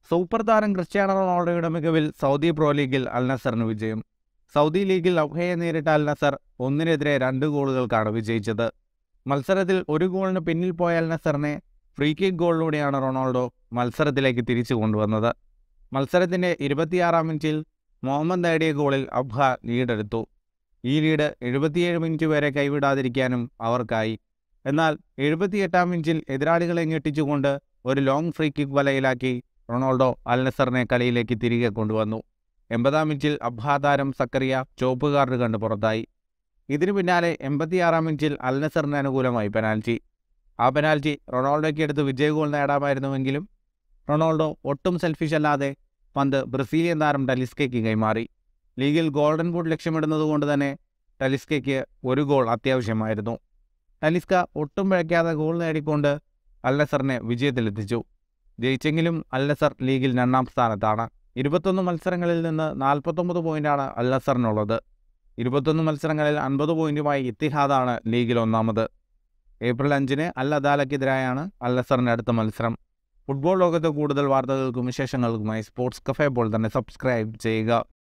Super താരം Cristiano റൊണാൾഡോയുടെ മികവിൽ Saudi pro ലീഗിൽ അൽ നസറിന് വിജയം. സൗദി ലീഗിൽ അബ്ഹയെ നേരിട്ട അൽ നസർ 1-നെതിരെ 2 ഗോളുകൾക്കാണ് വിജയിച്ചത്. മത്സരത്തിൽ 1 ഗോളിന് പിന്നിൽ പോയ അൽ നസറിനെ ഫ്രീ കിക്ക് ഗോളിലൂടെയാണ് റൊണാൾഡോ മത്സരത്തിലേക്ക് തിരിച്ചു കൊണ്ടുവന്നത്. മത്സരത്തിൻ്റെ 26-ാം മിനിറ്റിൽ മുഹമ്മദ് നേടിയ ഗോളിൽ അബ്ഹ ലീഡെടുത്തു. ഈ ലീഡ് 77 മിനിറ്റ് വരെ കൈവിടാതിരിക്കാനും അവർക്കായി. എന്നാൽ 78-ാം മിനിറ്റിൽ എതിരാളികളെ ഞെട്ടിച്ചുകൊണ്ട് ഒരു ലോങ് ഫ്രീ കിക്ക് വലയിലാക്കി റൊണാൾഡോ അൽ നസറിനെ കളിയിലേക്ക് തിരികെ കൊണ്ടുവന്നു. 80-ാം മിനിറ്റിൽ അബ്ഹ താരം സക്കറിയ ചുവപ്പ് കാർഡ് കണ്ട് പുറത്തായി. ഇതിനു പിന്നാലെ 86-ാം മിനിറ്റിൽ അൽ നസറിന് അനുകൂലമായി പെനാൽറ്റി. ആ പെനാൽറ്റി റൊണാൾഡോയ്ക്ക് എടുത്ത് വിജയ ഗോൾ നേടാമായിരുന്നുവെങ്കിലും റൊണാൾഡോ ഒട്ടും സെൽഫിഷ് അല്ലാതെ പന്ത് ബ്രസീലിയൻ താരം ടലിസ്കയ്ക്ക് കൈമാറി. ലീഗിൽ ഗോൾഡൻ ബൂട്ട് ലക്ഷ്യമിടുന്നതുകൊണ്ട് തന്നെ ടലിസ്കയ്ക്ക് 1 ഗോൾ അത്യാവശ്യമായിരുന്നു. ടലിസ്ക ഒട്ടും പിഴയ്ക്കാതെ ഗോൾ നേടിക്കൊണ്ട് അൽ നസറിനെ വിജയത്തിലെത്തിച്ചു. ജയിച്ചെങ്കിലും അൽ നസർ ലീഗിൽ 2-ാം സ്ഥാനത്താണ്. 21 മത്സരങ്ങളിൽ നിന്ന് 49 പോയിന്റാണ് അൽ നസറിനുള്ളത്. 21 മത്സരങ്ങളിൽ 50 പോയിന്റുമായി ഇത്തിഹാദാണ് ലീഗിൽ 1-ാമത്. ഏപ്രിൽ 5-ന് അൽ അദാലക്കെതിരായാണ് അൽ നസറിൻ്റെ അടുത്ത മത്സരം. ഫുട്ബോൾ ലോകത്ത് കൂടുതൽ വാർത്തകൾക്കും വിശേഷങ്ങൾക്കുമായി സ്പോർട്സ് കഫേ പോൾ തന്നെ സബ്സ്ക്രൈബ് ചെയ്യുക.